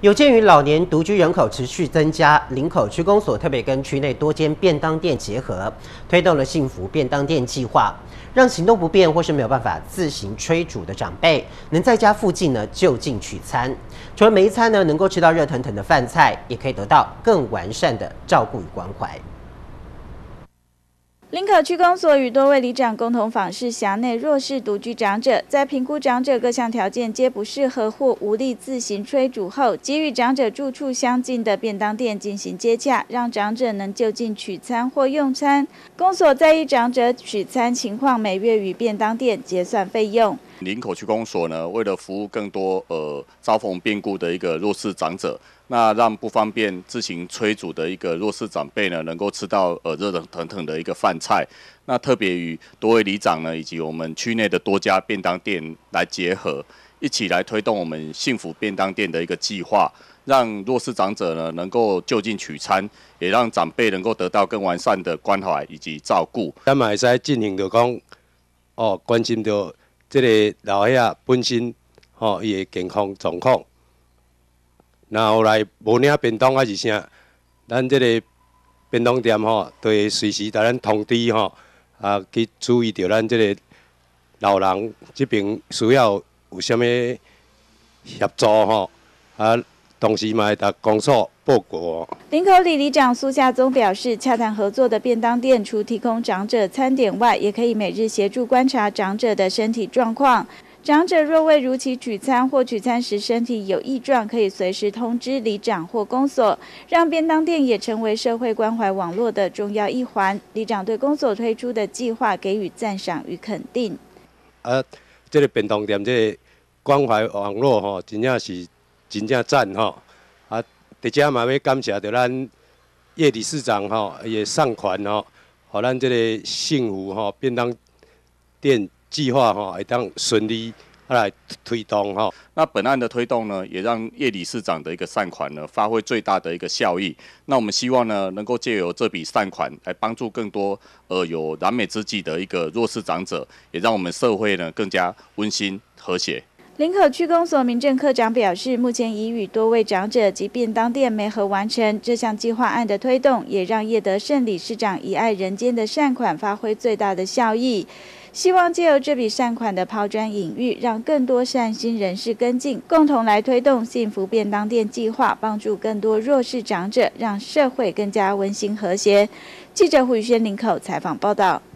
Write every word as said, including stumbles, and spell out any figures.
有鉴于老年独居人口持续增加，林口区公所特别跟区内多间便当店结合，推动了幸福便当店计划，让行动不便或是没有办法自行炊煮的长辈，能在家附近呢就近取餐。除了每一餐呢能够吃到热腾腾的饭菜，也可以得到更完善的照顾与关怀。 林口区公所与多位里长共同访视辖内弱势独居长者，在评估长者各项条件皆不适合或无力自行炊煮后，给予长者住处相近的便当店进行接洽，让长者能就近取餐或用餐。公所在意长者取餐情况，每月与便当店结算费用。 林口区公所呢，为了服务更多呃遭逢变故的一个弱势长者，那让不方便自行炊煮的一个弱势长辈呢，能够吃到呃热腾腾的一个饭菜。那特别与多位里长呢，以及我们区内的多家便当店来结合，一起来推动我们幸福便当店的一个计划，让弱势长者呢能够就近取餐，也让长辈能够得到更完善的关怀以及照顾。 咱嘛会使进行着讲，哦，关心着。 这个老岁仔本身吼，伊的健康状况，然后来无领便当还是啥，咱这个便当店吼，都会随时甲咱通知吼，啊去注意着咱这个老人这边需要有啥物协助吼，啊，同时嘛会甲公所报告。 林口里里长苏夏宗表示，洽谈合作的便当店，除提供长者餐点外，也可以每日协助观察长者的身体状况。长者若未如期取餐或取餐时身体有异状，可以随时通知里长或公所，让便当店也成为社会关怀网络的重要一环。里长对公所推出的计划给予赞赏与肯定。 啊，这个便当店这个关怀网络吼，真正是真正赞吼。 啊，伫遮嘛要感谢着咱叶理事长吼，伊的善款吼，互咱这个幸福吼便当店计划吼会当顺利啊来推动吼。 那本案的推动呢，也让叶理事长的一个善款呢发挥最大的一个效益。那我们希望呢，能够借由这笔善款来帮助更多呃有燃眉之急的一个弱势长者，也让我们社会呢更加温馨和谐。 林口区公所民政科长表示，目前已与多位长者及便当店媒合完成这项计划案的推动，也让叶德胜理事长以爱人间的善款发挥最大的效益。希望借由这笔善款的抛砖引玉，让更多善心人士跟进，共同来推动幸福便当店计划，帮助更多弱势长者，让社会更加温馨和谐。记者胡宇轩林口采访报道。